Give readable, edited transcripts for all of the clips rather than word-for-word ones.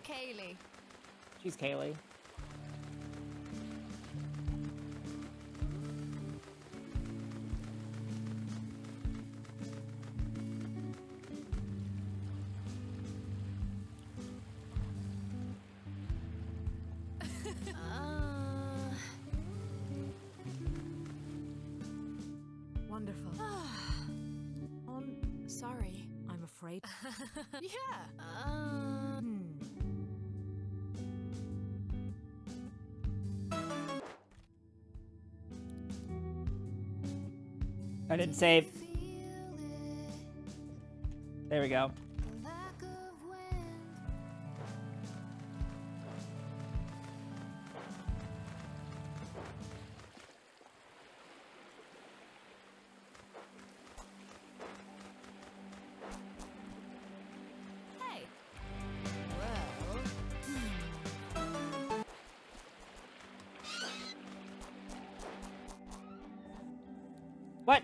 Kaylee. She's Kaylee. Wonderful. Sorry. I'm afraid. Yeah. I didn't save. There we go. What?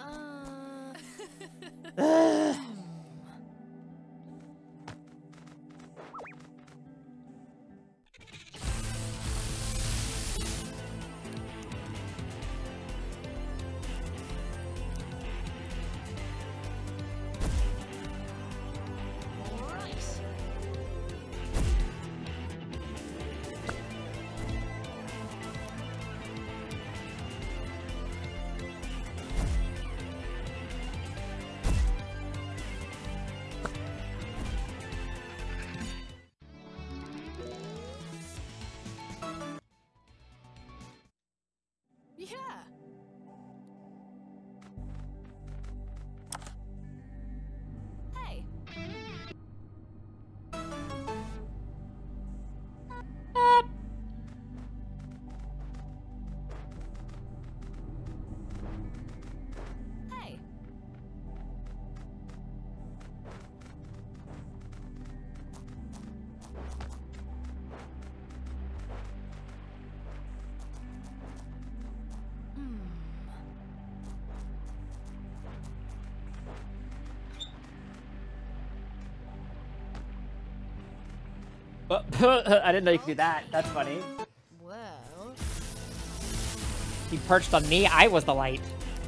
Yeah. Hey. Hey. I didn't know you could do that. That's funny. Well. He perched on me. I was the light.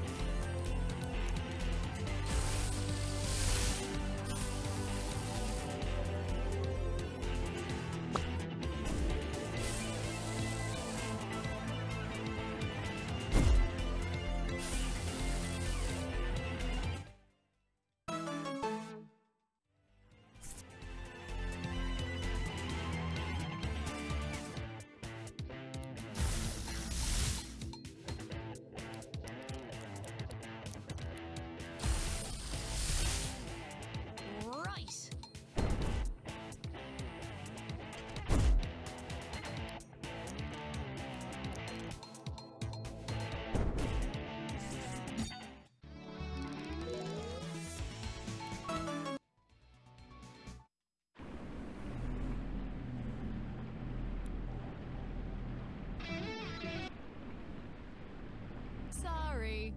Sorry.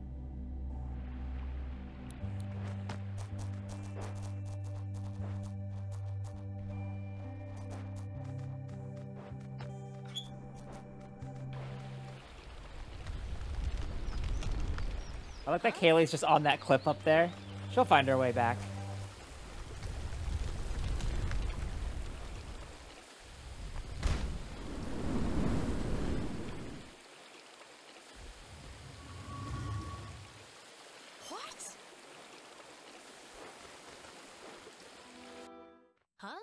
I like that Kaylee's just on that cliff up there. She'll find her way back. What? Huh?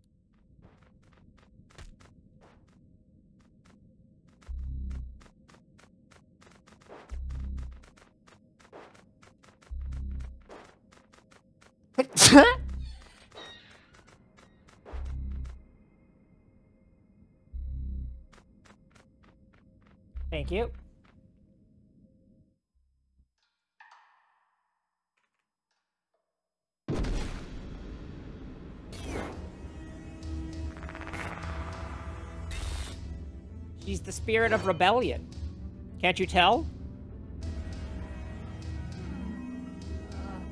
Thank you. She's the spirit of rebellion. Can't you tell?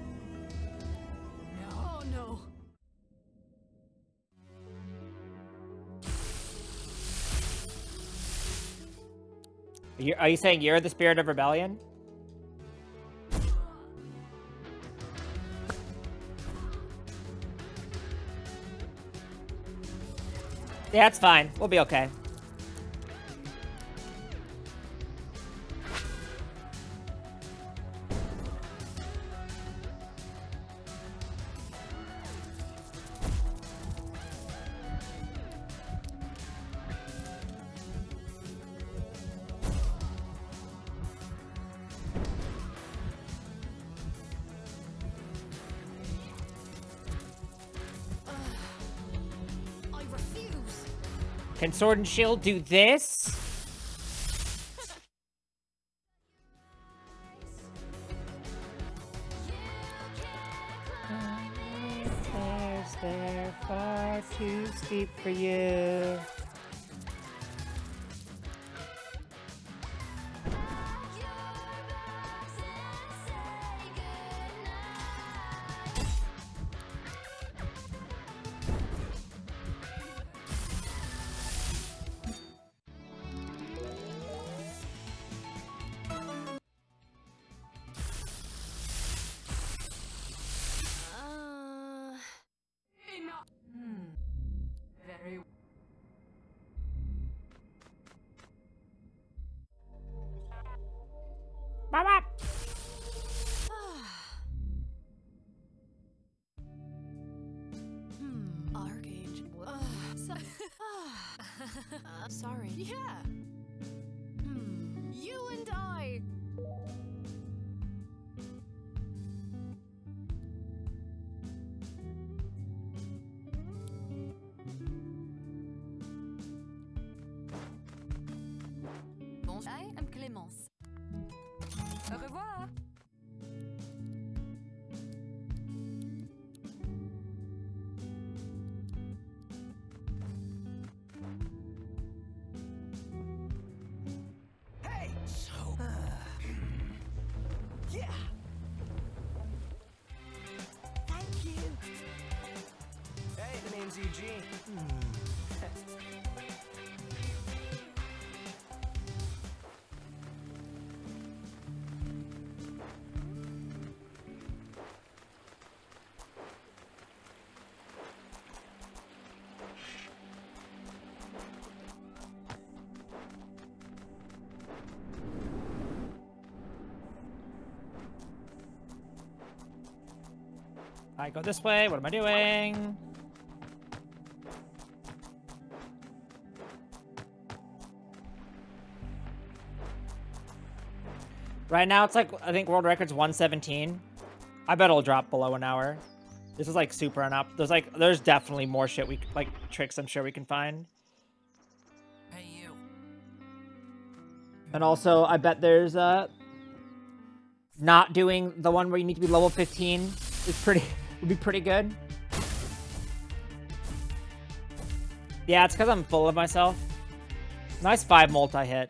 No, no. Are you saying you're the spirit of rebellion? Yeah, it's fine. We'll be okay. Can Sword and Shield do this? They're far too steep for you. Mama! Archangel. Sorry. Yeah. You and I. Bonjour, I am Clémence. Au revoir. Hey! So... yeah! Thank you! Hey, the name's Eugene. I go this way. What am I doing? Right now, it's like, I think world record's 117. I bet it'll drop below an hour. This is like super up. There's definitely more shit like tricks I'm sure we can find. Hey, you. And also, I bet there's not doing the one where you need to be level 15 would be pretty good. Yeah, it's because I'm full of myself. Nice 5 multi-hit.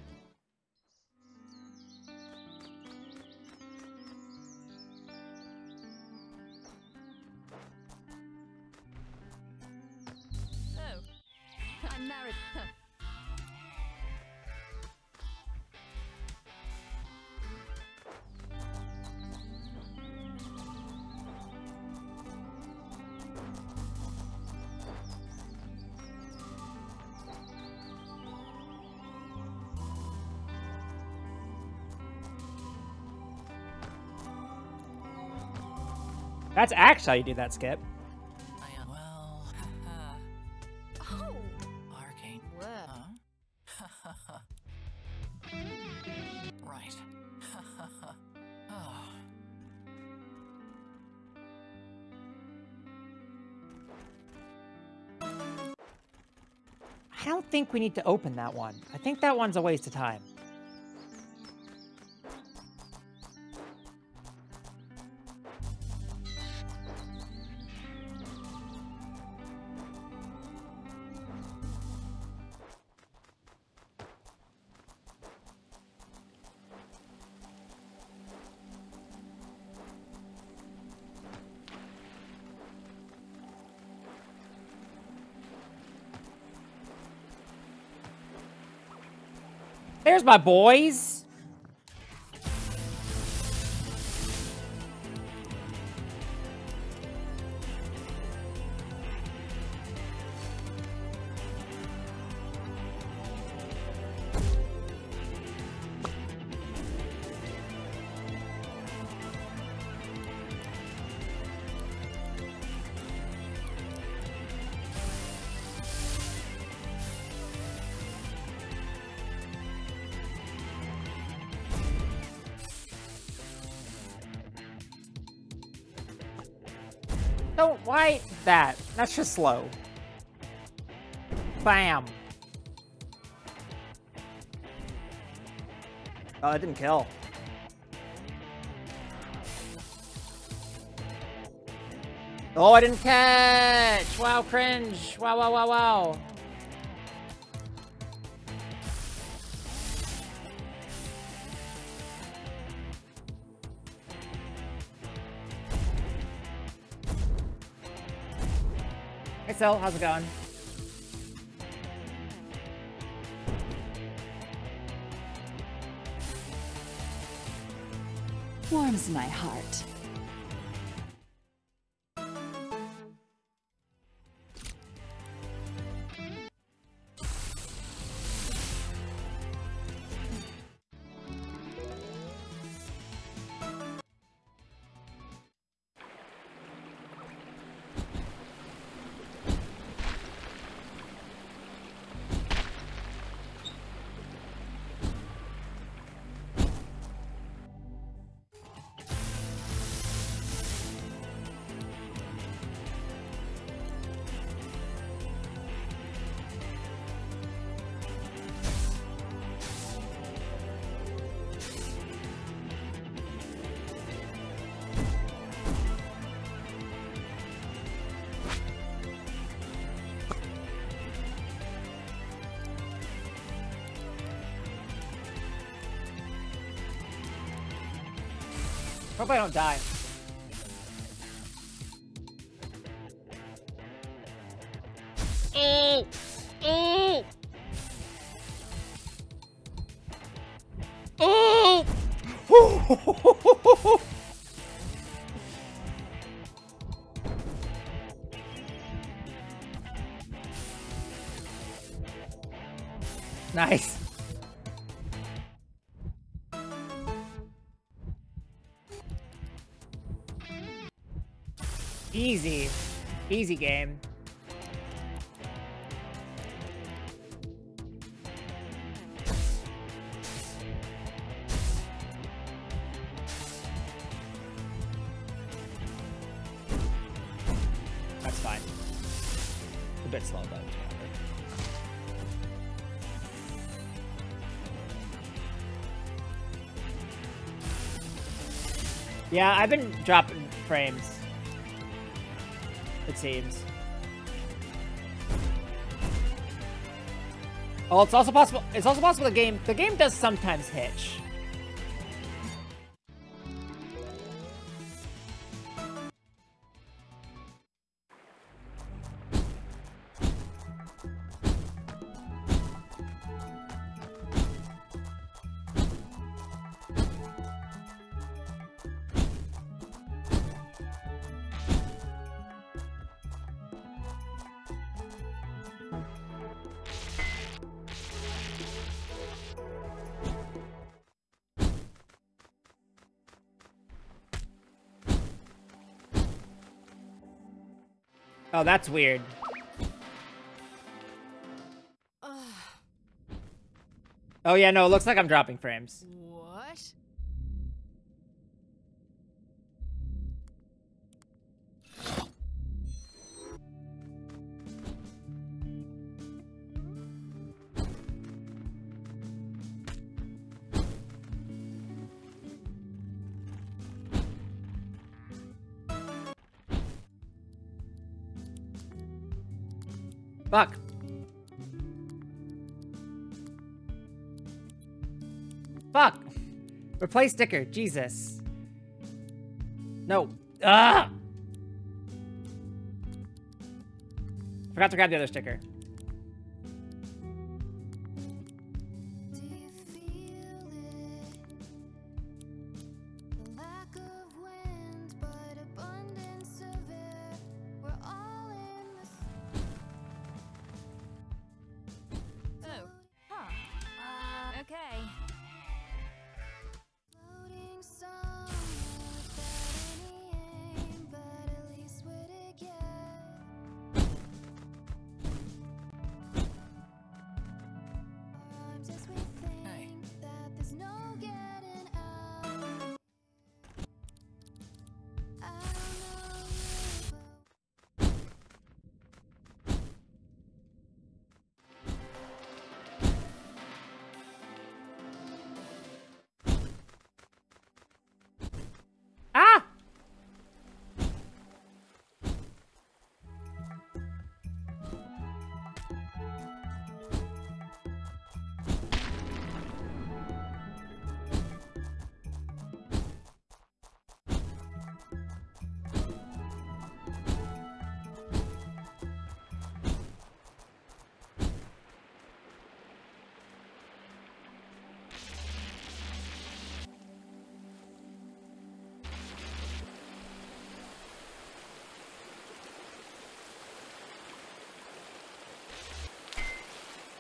Oh, I'm married. That's actually how you do that, Skip. Well, Oh. Arcane. Whoa. Huh? Right. Oh. I don't think we need to open that one. I think that one's a waste of time. There's my boys. Don't why that. That's just slow. Bam. Oh, that didn't kill. Oh, I didn't catch. Wow, cringe. Wow, wow, wow, wow. Hey, Sil, how's it going? Warms my heart. Hope I don't die. Nice. Easy. Easy game. That's fine. A bit slow, but it's whatever. Yeah, I've been dropping frames. It seems. Oh, it's also possible. It's also possible the game does sometimes hitch. Oh, that's weird. Oh yeah, no, it looks like I'm dropping frames. What? Fuck. Fuck. Replace sticker. Jesus. No. Ah. Forgot to grab the other sticker. Do you feel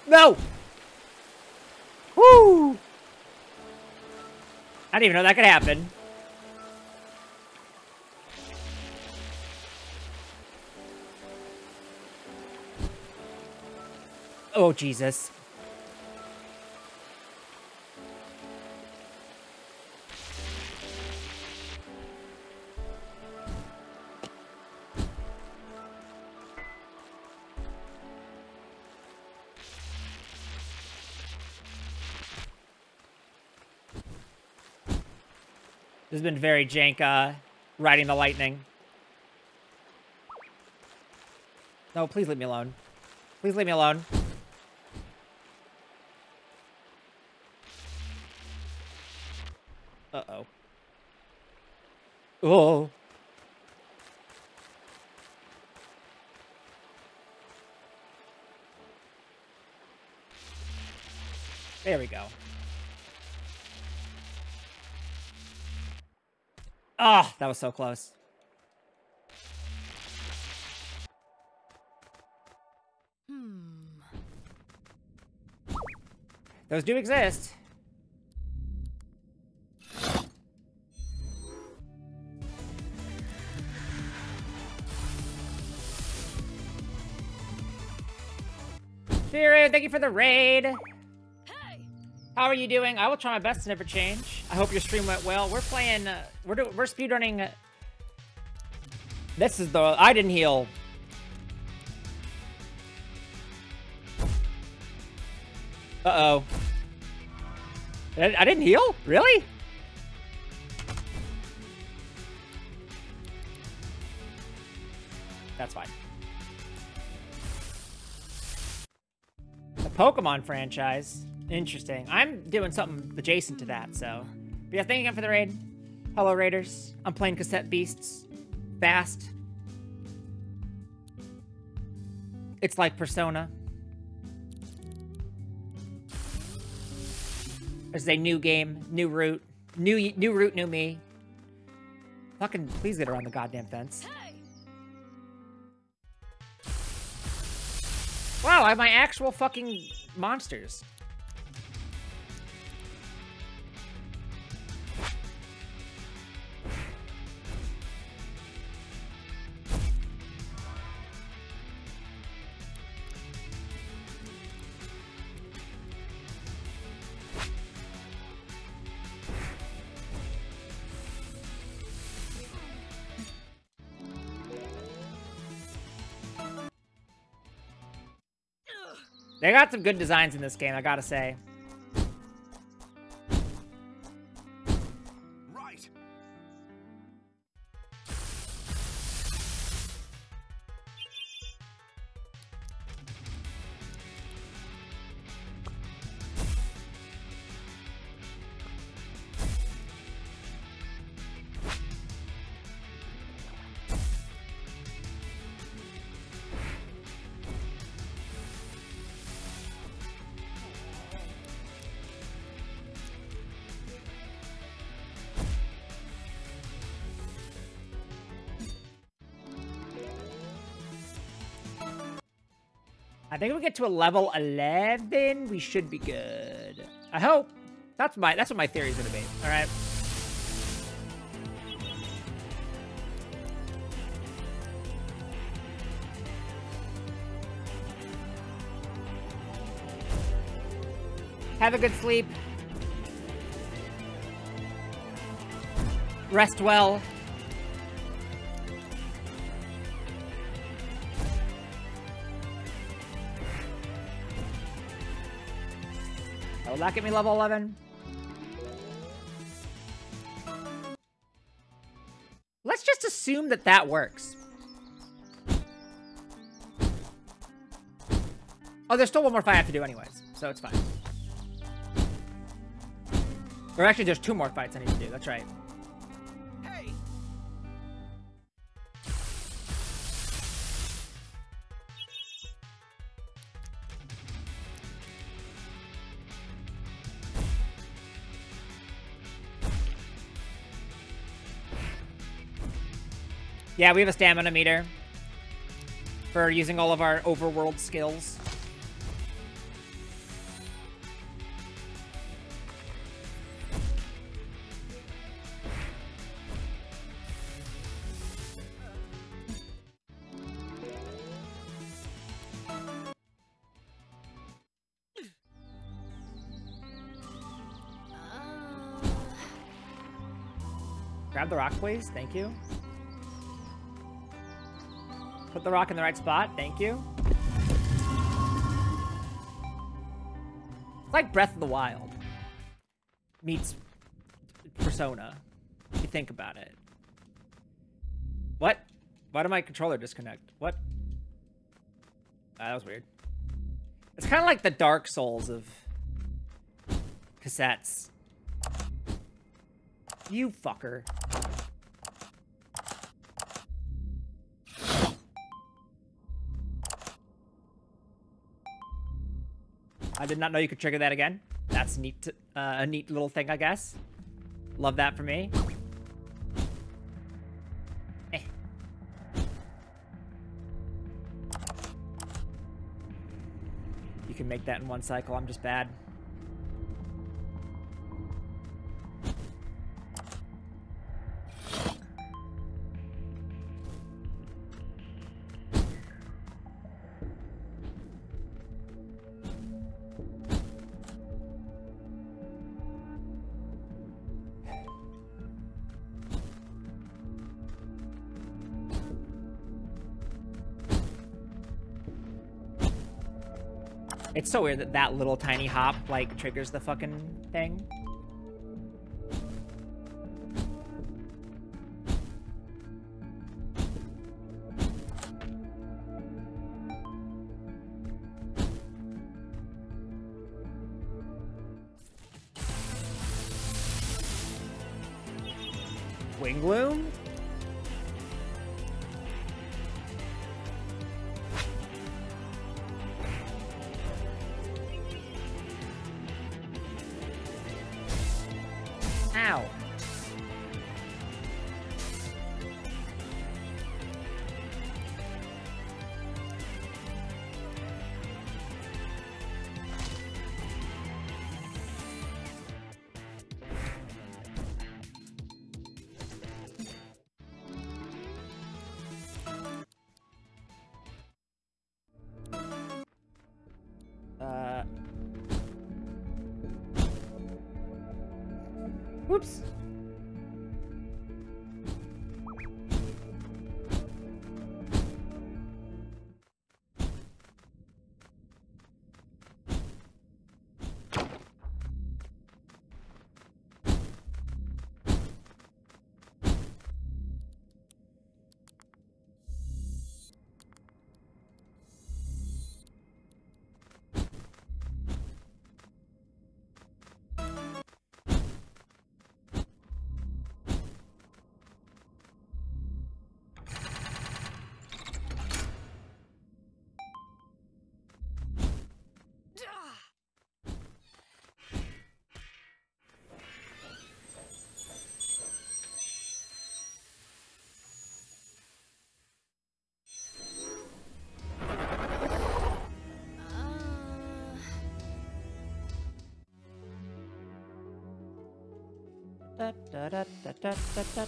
No! Woo! I didn't even know that could happen. Oh, Jesus. This has been very jank, riding the lightning. No, please leave me alone. Please leave me alone. Uh-oh. Oh. There we go. Ah, oh, that was so close. Those do exist. Spirit, thank you for the raid. Hey. How are you doing? I will try my best to never change. I hope your stream went well. We're playing, we're speedrunning. This is the, I didn't heal. Uh-oh. I didn't heal? Really? That's fine. The Pokemon franchise. Interesting. I'm doing something adjacent to that, so. But yeah, thank you again for the raid. Hello, Raiders. I'm playing Cassette Beasts. Fast. It's like Persona. This is a new game, new route. New route, new me. Fucking please get around the goddamn fence. Hey. Wow, I have my actual fucking monsters. They got some good designs in this game, I gotta say. Right. I think if we get to a level 11, we should be good. I hope. That's what my theory is gonna be. All right. Have a good sleep. Rest well. Will that get me level 11? Let's just assume that that works. Oh, there's still one more fight I have to do anyways, so it's fine. Or actually, there's 2 more fights I need to do. That's right. Hey. Yeah, we have a stamina meter for using all of our overworld skills. Grab the rock, please. Thank you. Put the rock in the right spot. Thank you. It's like Breath of the Wild meets Persona, if you think about it. What? Why did my controller disconnect? What? Ah, that was weird. It's kind of like the Dark Souls of cassettes. You fucker. I did not know you could trigger that again. That's neat. A neat little thing, I guess. Love that for me. Eh. You can make that in one cycle. I'm just bad. It's so weird that that little tiny hop, like, triggers the fucking thing. Wing Gloom? Ow. Whoops. Da, da, da, da, da, da.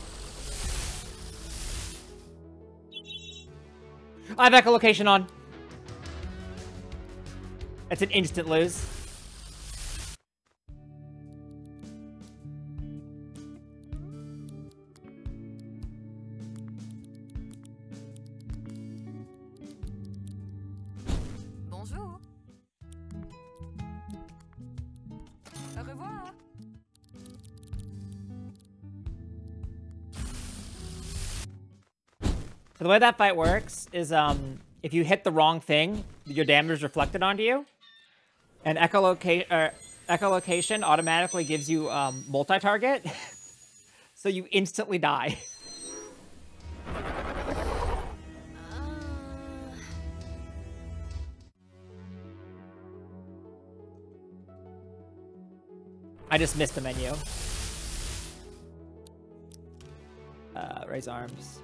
I have echolocation on. That's an instant lose. Bonjour. Au revoir. So the way that fight works is, if you hit the wrong thing, your damage is reflected onto you. And echolocation automatically gives you multi-target, so you instantly die. I just missed the menu. Raise arms.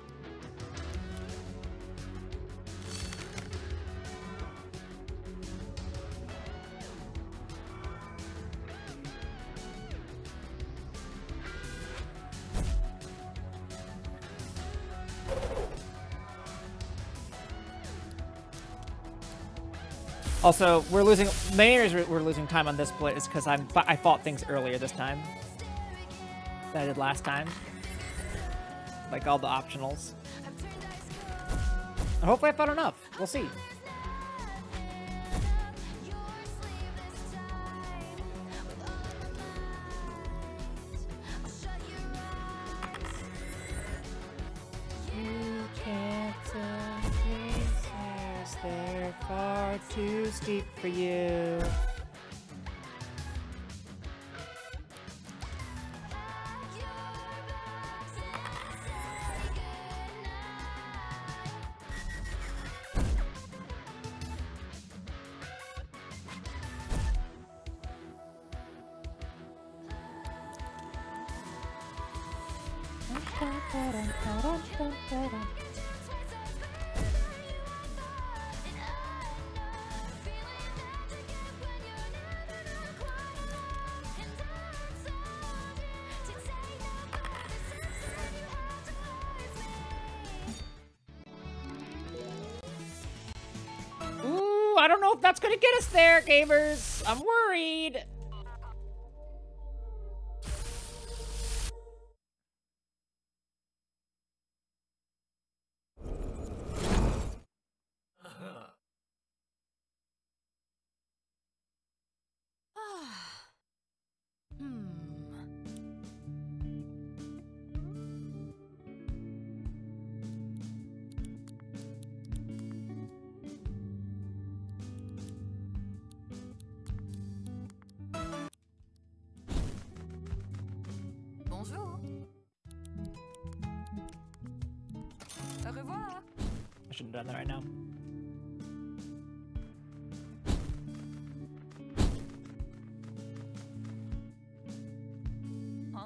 Also, we're losing. Main reason we're losing time on this split is because I fought things earlier this time than I did last time. like all the optionals. Hopefully I found enough. We'll see. You can't tell these stairs, they're far too steep for you. Ooh, I don't know if that's gonna get us there, gamers. I'm worried. Bonjour. Au revoir. I shouldn't have done that right now. Huh?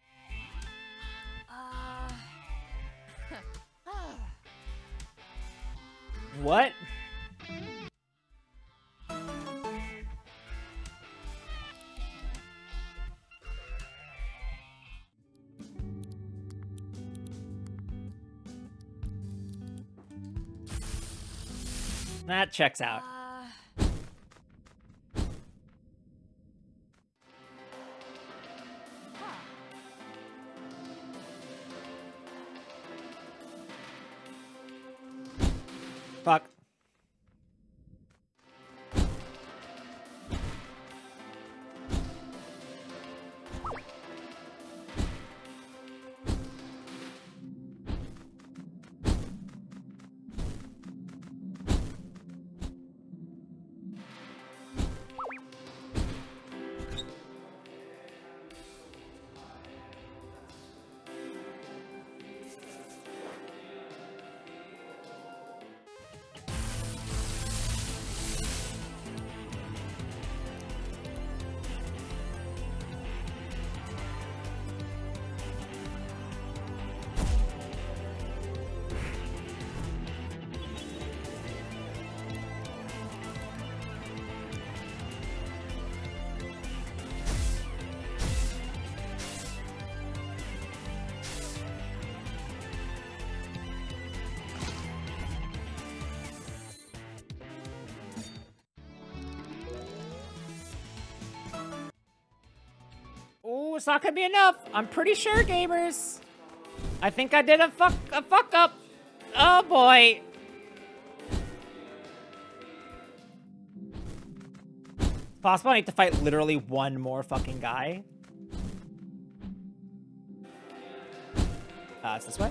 What? That checks out. Fuck. Ooh, it's not gonna be enough. I'm pretty sure, gamers. I think I did a fuck up. Oh boy. Possible I need to fight literally one more fucking guy. It's this way.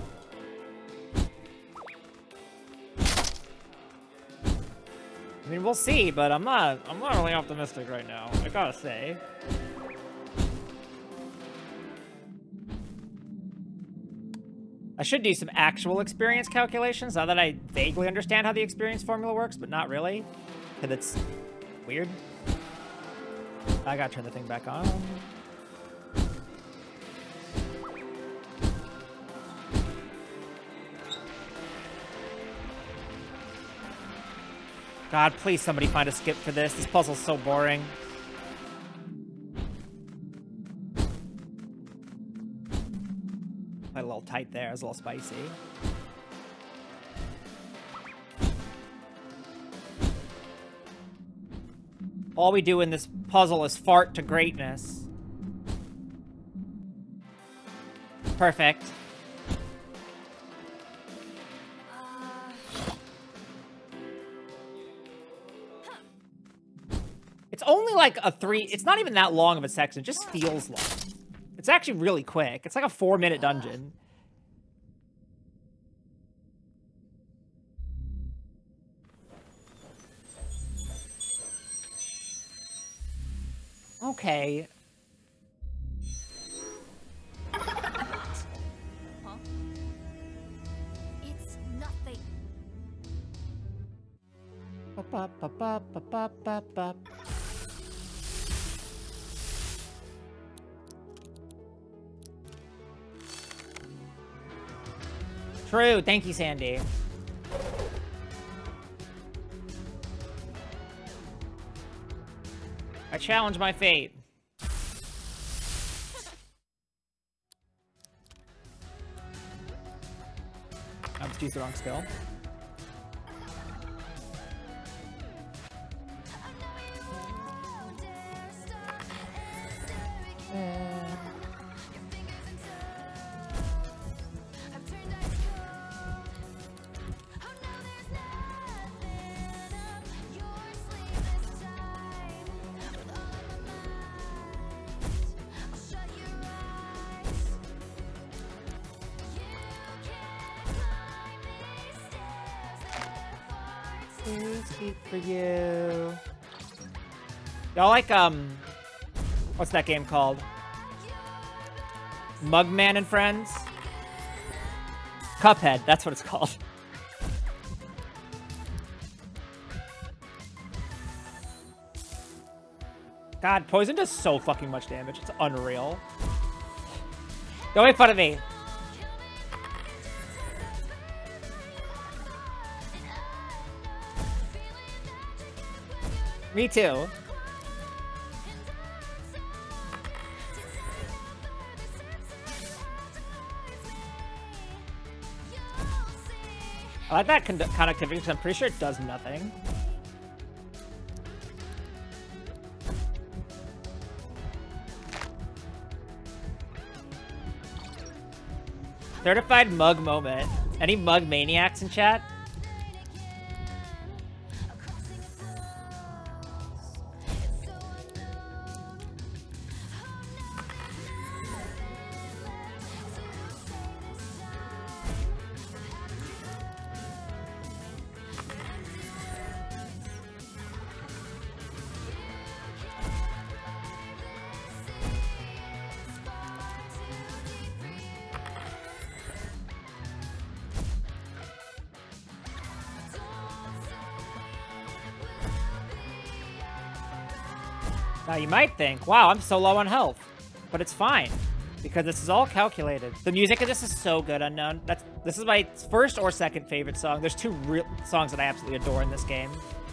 I mean, we'll see, but I'm not really optimistic right now, I gotta say. I should do some actual experience calculations now that I vaguely understand how the experience formula works, but not really, because it's weird. I gotta turn the thing back on. God, please somebody find a skip for this. This puzzle's so boring. A little tight there. It's a little spicy. All we do in this puzzle is fart to greatness. Perfect. It's only like a 3... It's not even that long of a section. It just feels long. It's actually really quick. It's like a 4-minute dungeon. Okay. Huh? It's nothing. Ba-ba-ba-ba-ba-ba-ba. True. Thank you, Sandy. I challenge my fate. I just used the wrong skill. For you. Y'all like, what's that game called? Mugman and Friends? Cuphead, that's what it's called. God, poison does so fucking much damage. It's unreal. Don't make fun of me. Me too. I like that conductivity because I'm pretty sure it does nothing. Certified mug moment. Any mug maniacs in chat? Now you might think, wow, I'm so low on health. But it's fine, because this is all calculated. The music of this is so good, Unknown. This is my first or second favorite song. There's two real songs that I absolutely adore in this game.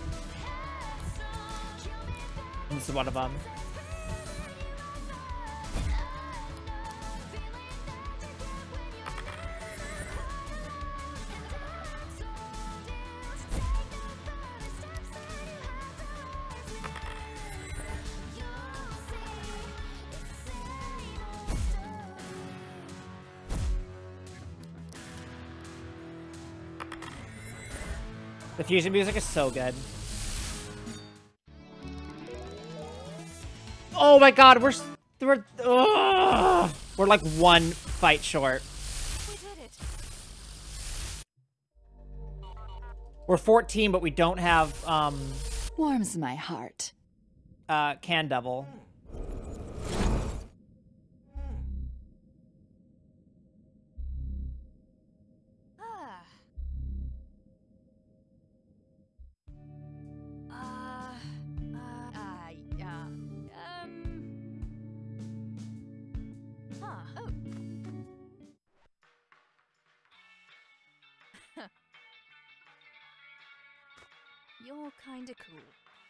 And this is one of them. The fusion music is so good. Oh my god, we're like one fight short. We did it. We're 14, but we don't have Warms my heart. Can Devil. You're kinda cool.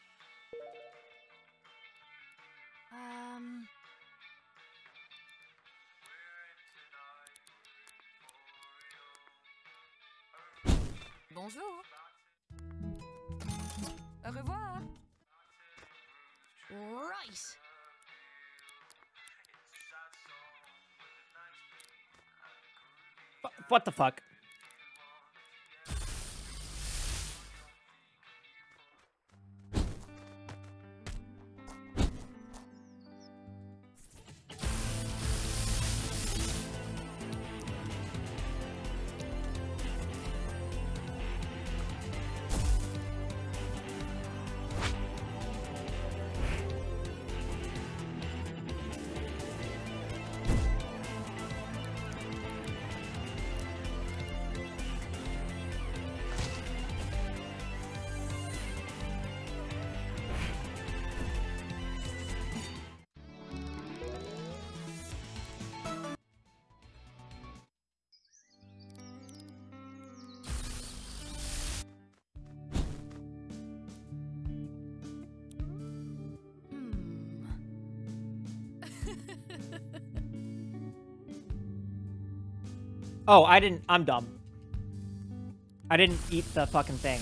Bonjour. Au revoir. Right. What the fuck? Oh, I'm dumb. I didn't eat the fucking thing.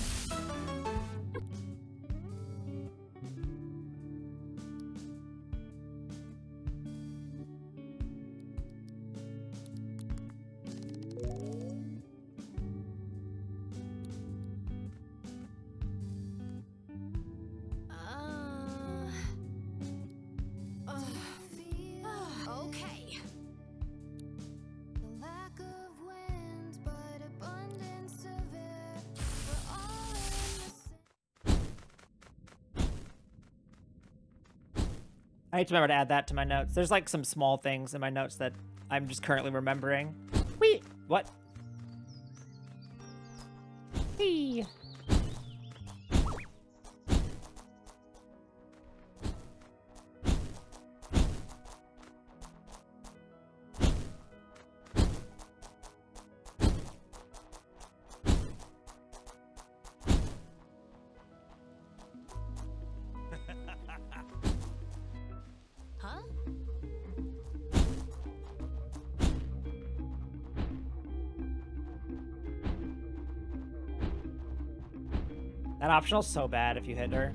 Okay. I need to remember to add that to my notes. There's like some small things in my notes that I'm just currently remembering. Whee! What? Whee! Huh? That optional's so bad if you hit her.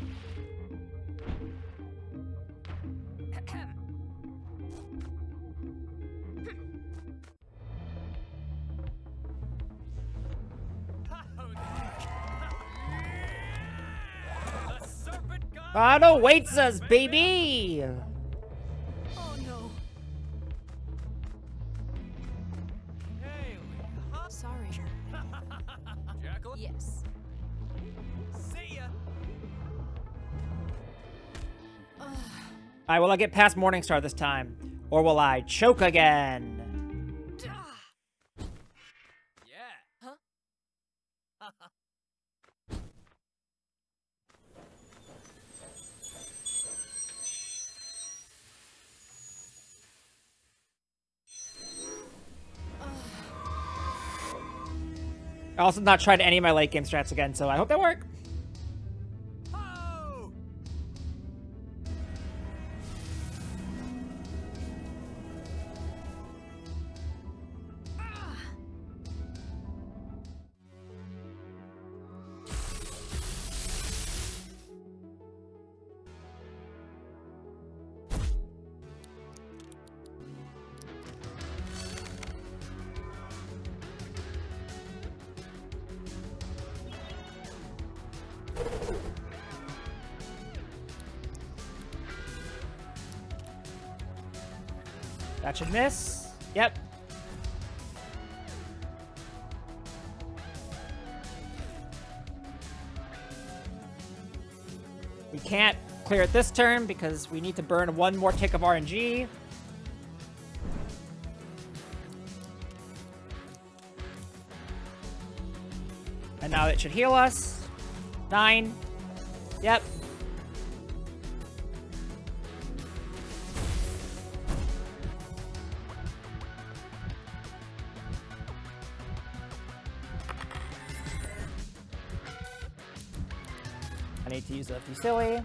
God awaits us, baby! Oh no. Hey, Sorry. Jackal. Yes. See ya. Alright, will I get past Morningstar this time? Or will I choke again? Yeah. Huh? I also not tried any of my late game strats again, so I hope they work. Oh! That should miss. Yep. We can't clear it this turn because we need to burn one more tick of RNG. And now it should heal us. 9. Yep. I need to use a Fusilli.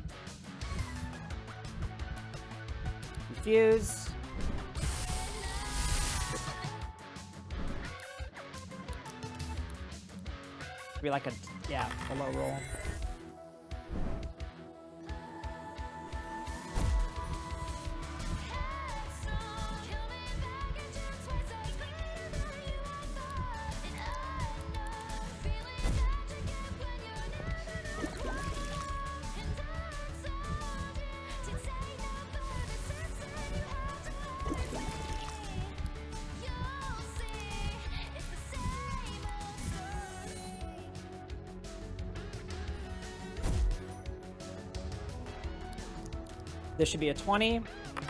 Refuse. Be like a, yeah, a low roll. This should be a 20.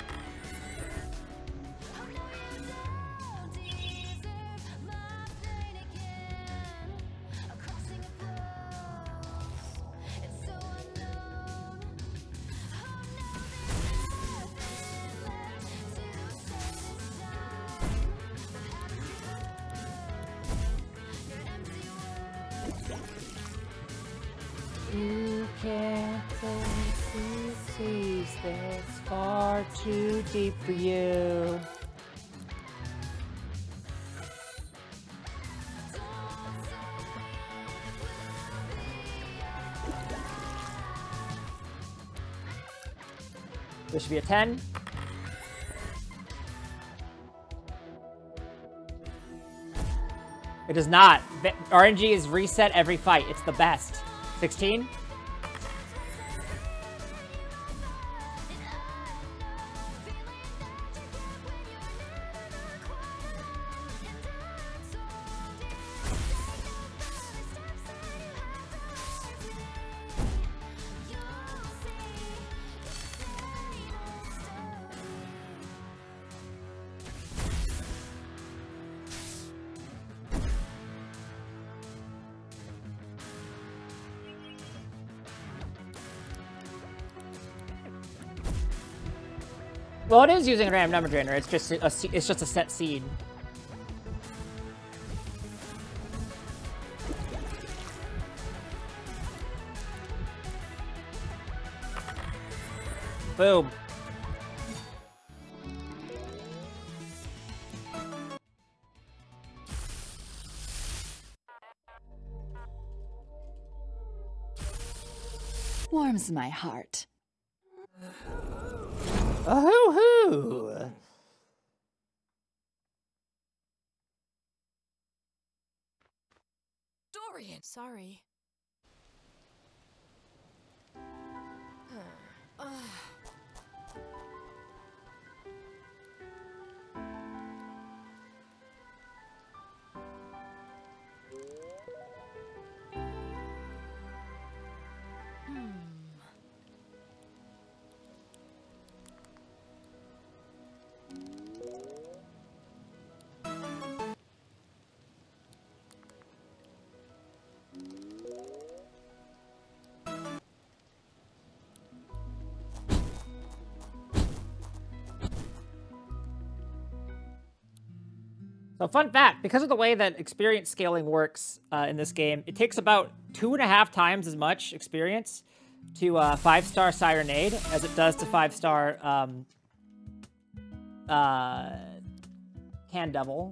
You can't take seas that's far too deep for you. This should be a 10. It does not. RNG is reset every fight. It's the best. 16. Well, it is using a random number generator. It's just a set seed. Boom. Warms my heart. Oh-hoo-hoo! Dorian, sorry. So fun fact, because of the way that experience scaling works in this game, it takes about 2.5 times as much experience to 5-star Sirenade as it does to 5-star Can Devil.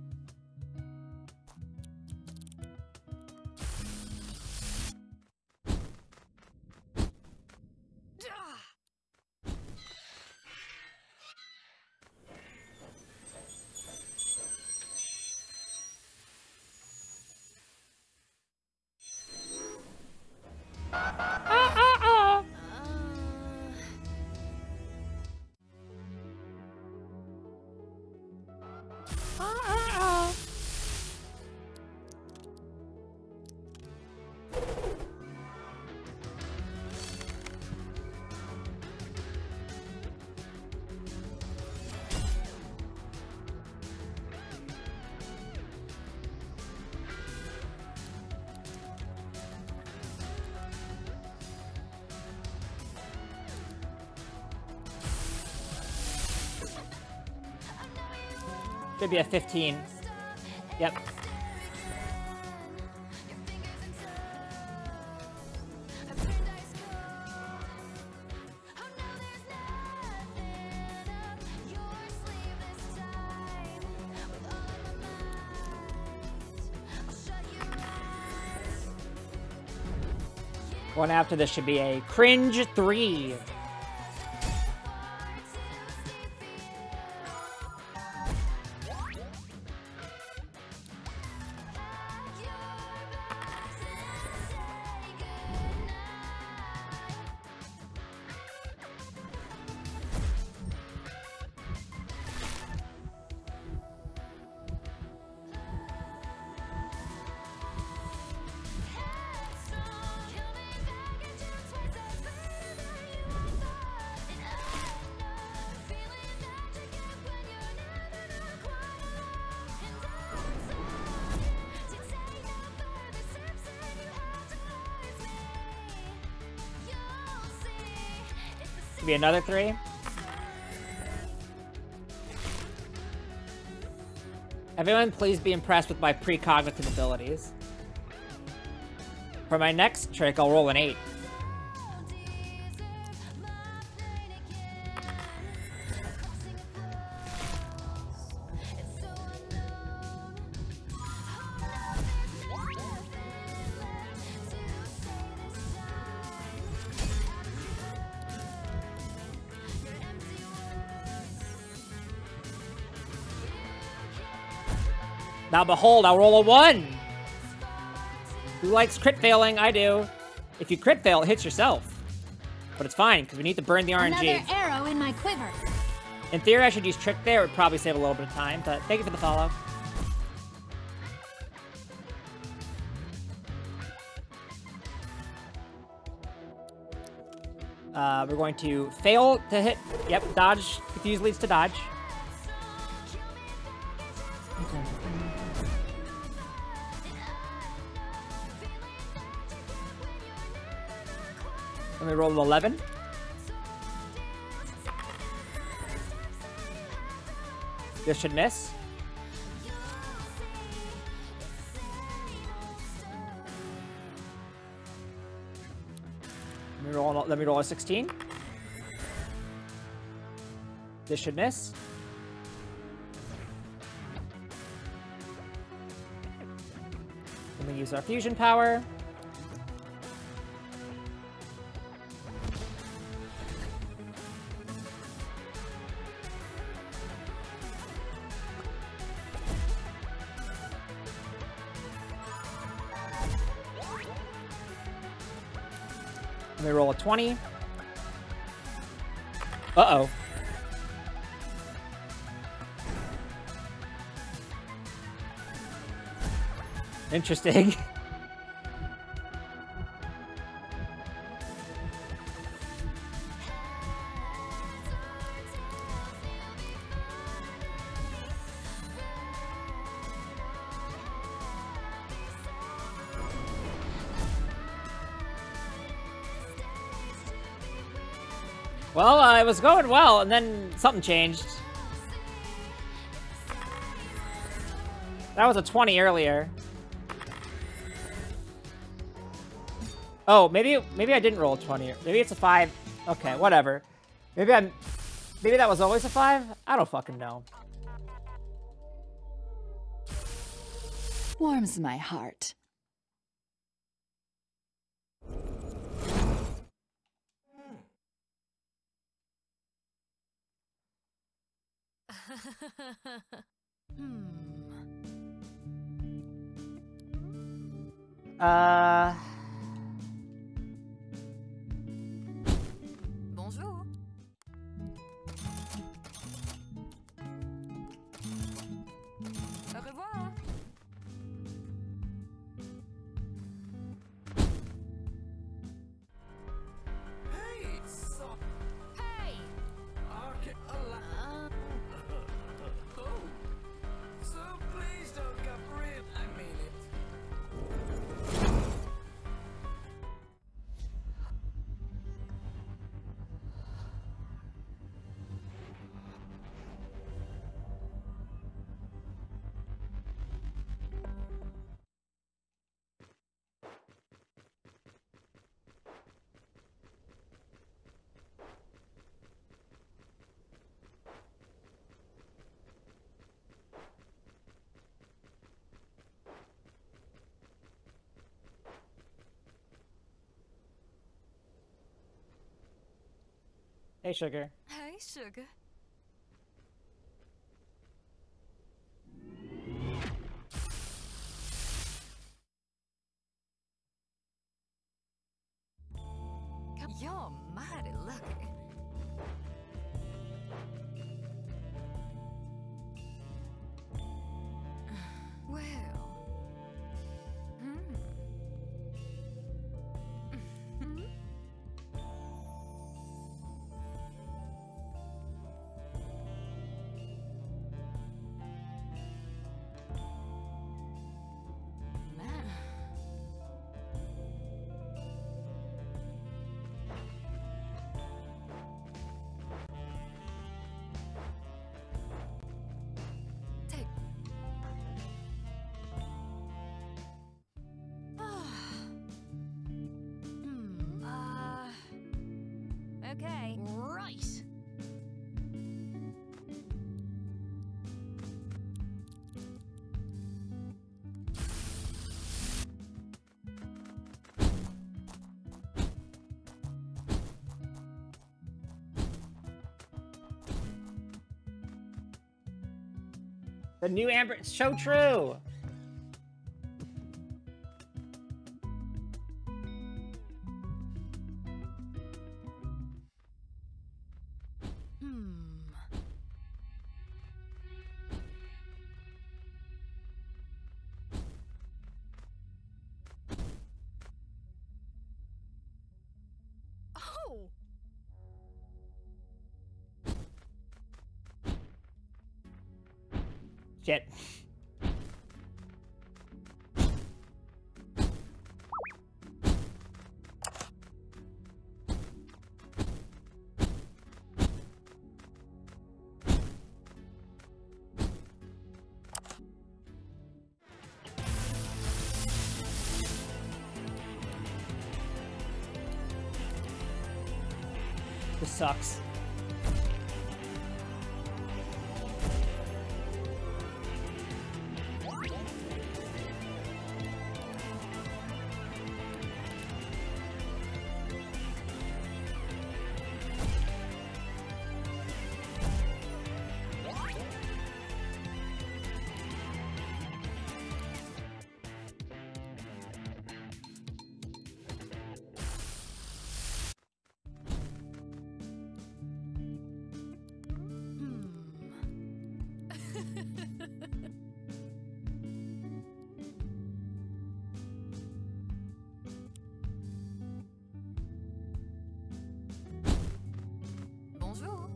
Should be a 15. Yep. One after this should be a cringe 3. Be another 3. Everyone, please be impressed with my precognitive abilities. For my next trick, I'll roll an 8. Now behold, I'll roll a 1. Who likes crit failing? I do. If you crit fail, it hits yourself. But it's fine, because we need to burn the RNG. Another arrow in my quiver. In theory, I should use Trick there. It would probably save a little bit of time, but thank you for the follow. We're going to fail to hit. Yep, dodge. Confuse leads to dodge. Let me roll an 11. This should miss. Let me roll a 16. This should miss. Let me use our fusion power. Let me roll a 20. Uh-oh. Interesting. Well, it was going well, and then something changed. That was a 20 earlier. Oh, maybe I didn't roll a 20. Maybe it's a 5. Okay, whatever. Maybe that was always a 5? I don't fucking know. Warms my heart. Bonjour. Au revoir. Hey, so Hey. okay, oh, so please don't get real. I mean it. Hey, sugar. Hey, sugar. You're mighty lucky. Well. Man. The new Amber, it's so true. Oh! Shit. This sucks. Bonjour.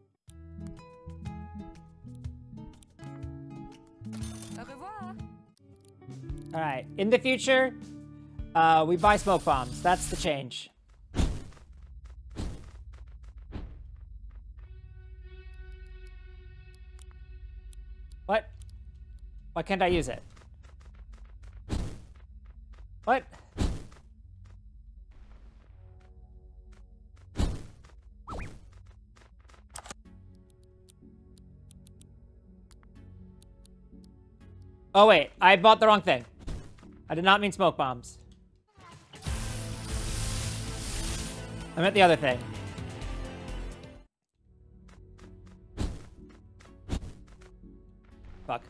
Au revoir. All right. In the future, we buy smoke bombs. That's the change. What? Why can't I use it? What? Oh wait, I bought the wrong thing. I did not mean smoke bombs. I meant the other thing. Fuck.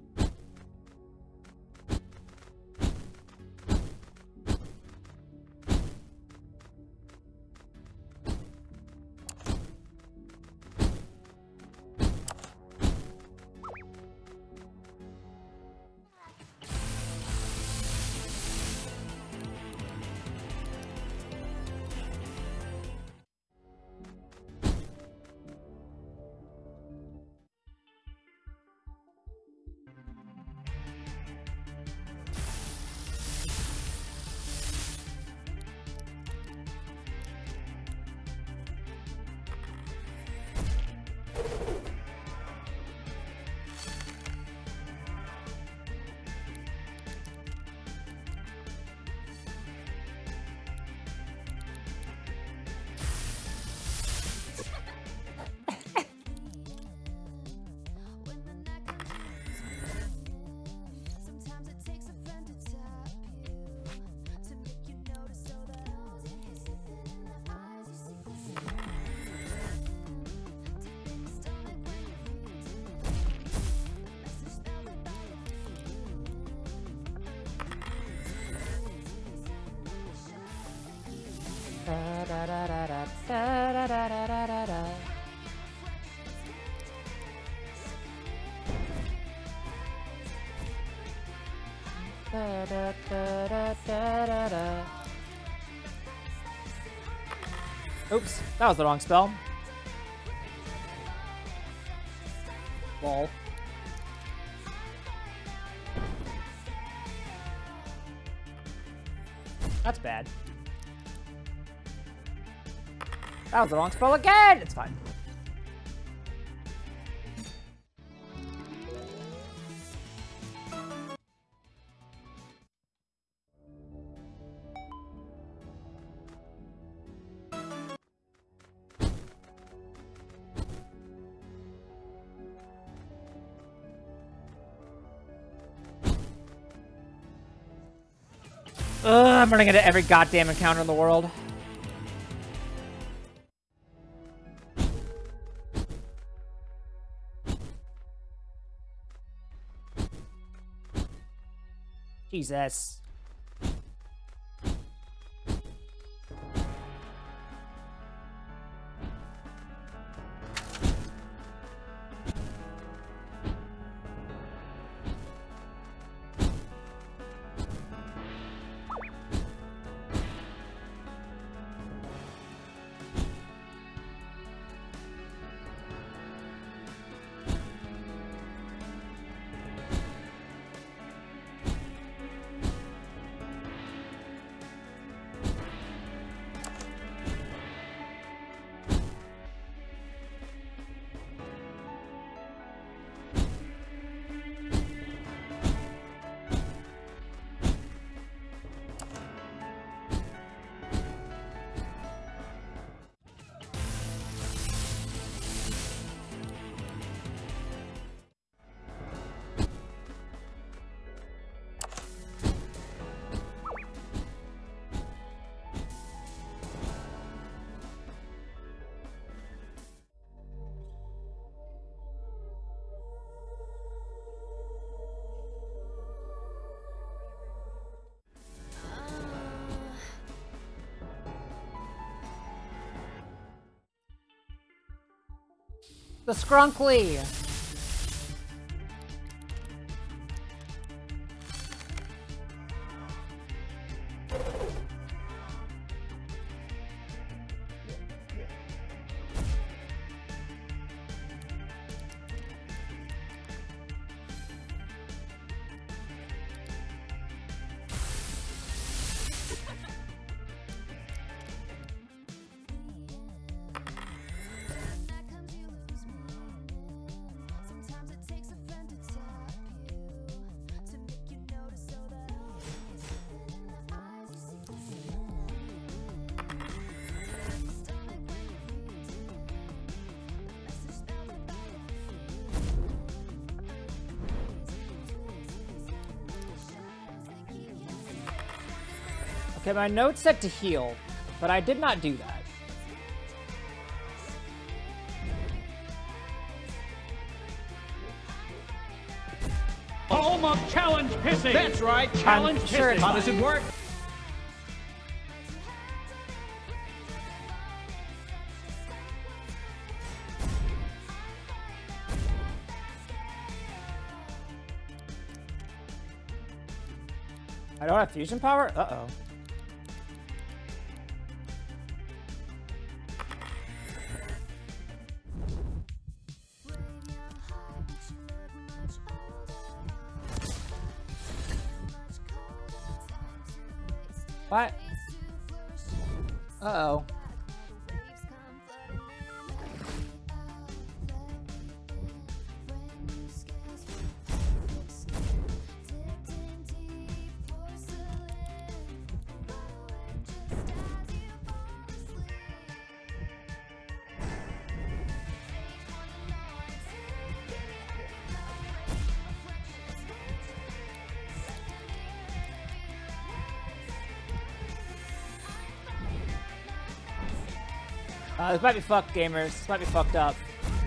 Oops, that was the wrong spell. Lol. That's bad. That was the wrong spell again! It's fine. I'm running into every goddamn encounter in the world. Jesus. The Skrunkly! Okay, my note's set to heal, but I did not do that. Home of challenge pissing. That's right, challenge pissing. Sure, how does it work? I don't have fusion power? Uh-oh. What? Uh-oh. This might be fucked, gamers. This might be fucked up.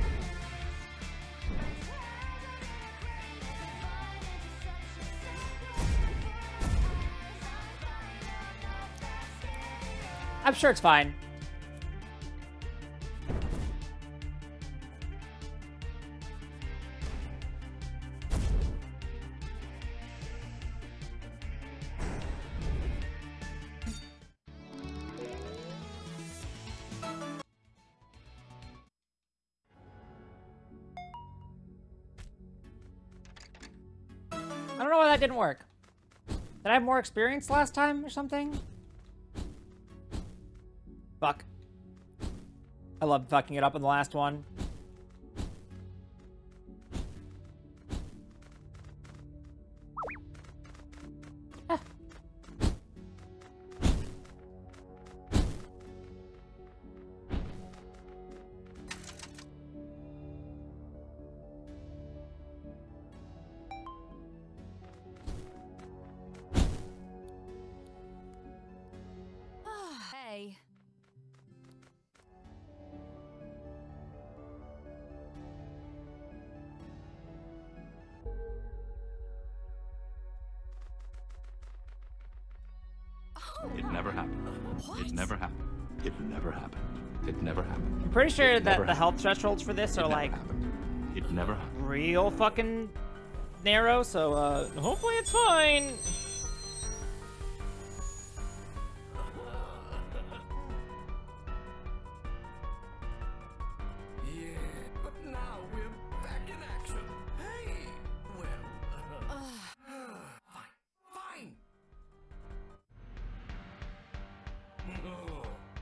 I'm sure it's fine. I don't know why that didn't work. Did I have more experience last time or something? Fuck. I loved fucking it up in the last one. Ah. Hey. It never happened. It never happened. It never happened. It never happened. I'm pretty sure that the happened. health thresholds for this It are never like happened. It never happened. real fucking narrow, so hopefully it's fine. Yeah, but now we're back in action. Hey, well, fine, fine. Oh.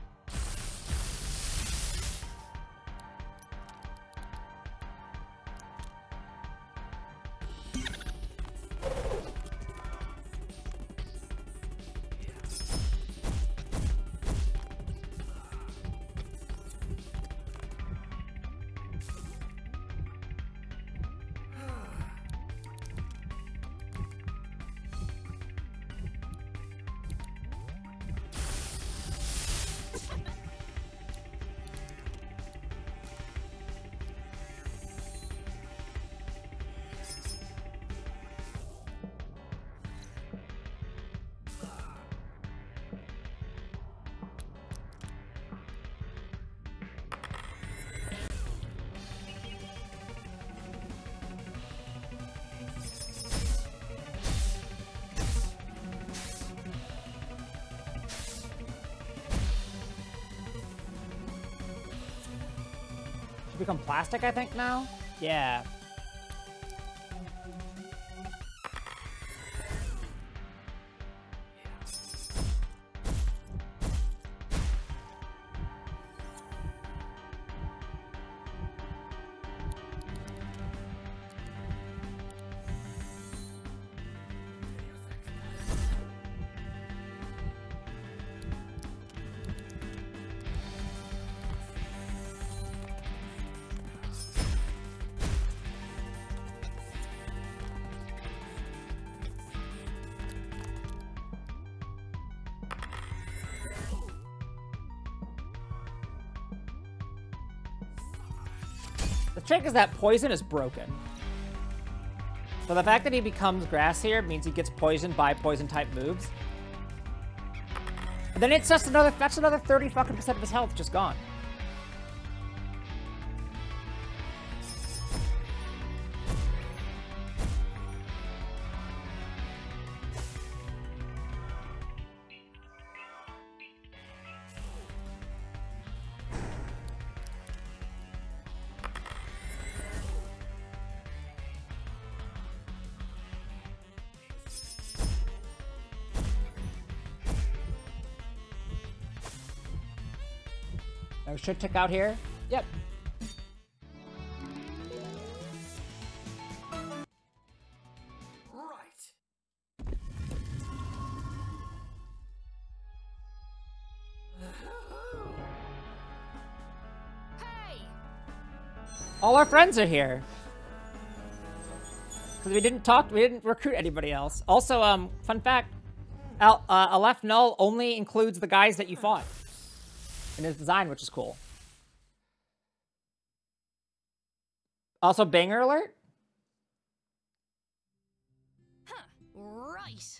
Become plastic, I think, now? Yeah. The trick is that poison is broken. So the fact that he becomes grass here means he gets poisoned by poison type moves. And then it's just another, that's another 30 fucking % of his health just gone. I should check out here. Yep. Right. Hey! All our friends are here. Because we didn't recruit anybody else. Also, fun fact, Aleph Null only includes the guys that you fought in his design, which is cool. Also, banger alert. Huh, right.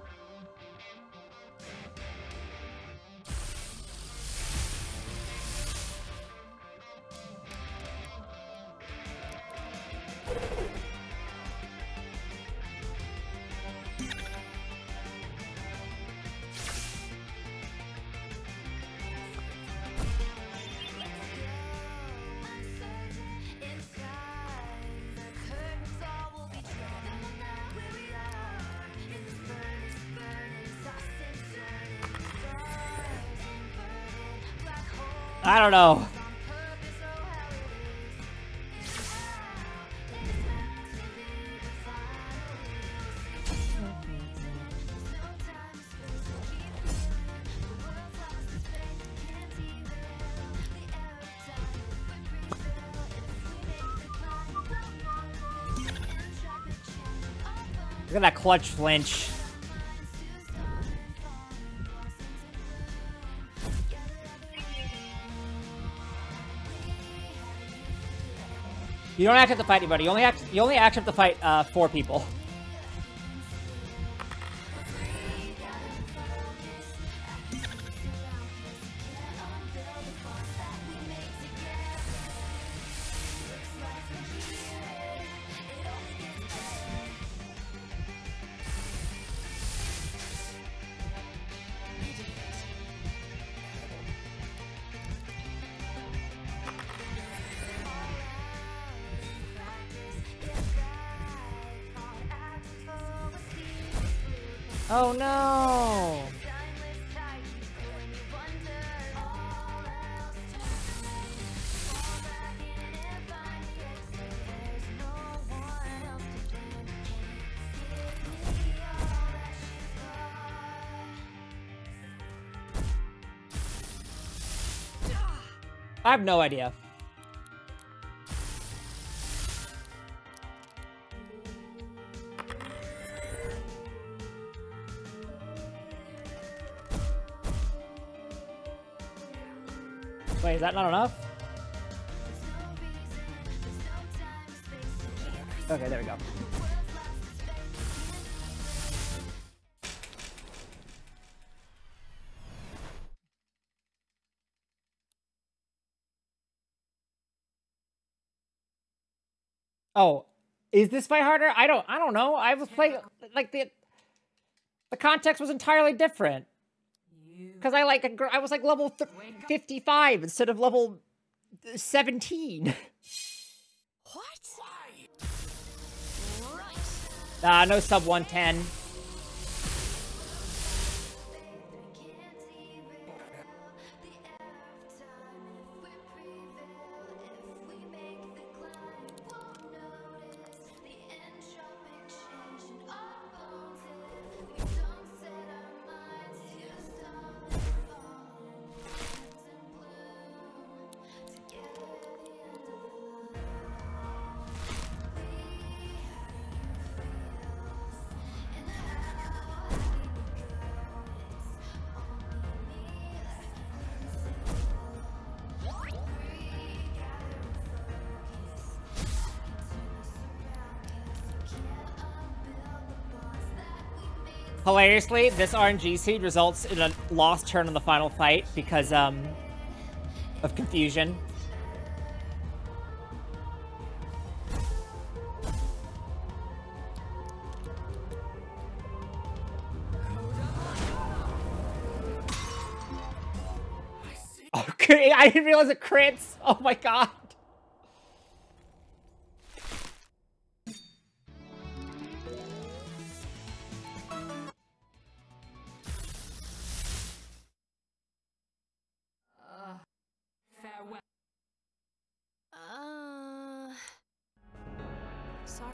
I don't know. Look at that clutch flinch. You don't actually have to fight anybody. You only actually have to fight 4 people. Oh no! I have no idea. Wait, is that not enough? Okay, there we go. Oh, is this fight harder? I don't know. I was playing like the context was entirely different. Cuz I was like level 55 instead of level 17. What? Right. No sub 110. Hilariously, this RNG seed results in a lost turn on the final fight because of confusion. Okay, I didn't realize it crits. Oh my god. Farewell. Sorry.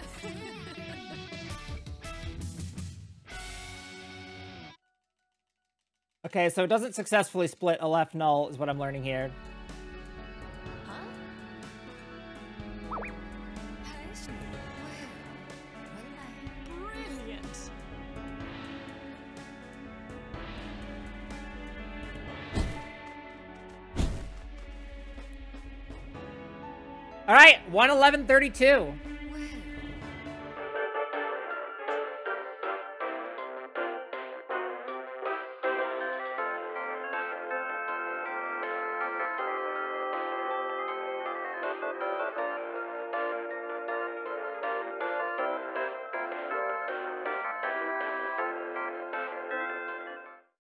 Okay, so it doesn't successfully split a left null is what I'm learning here. Huh? Brilliant. All right, 111.32.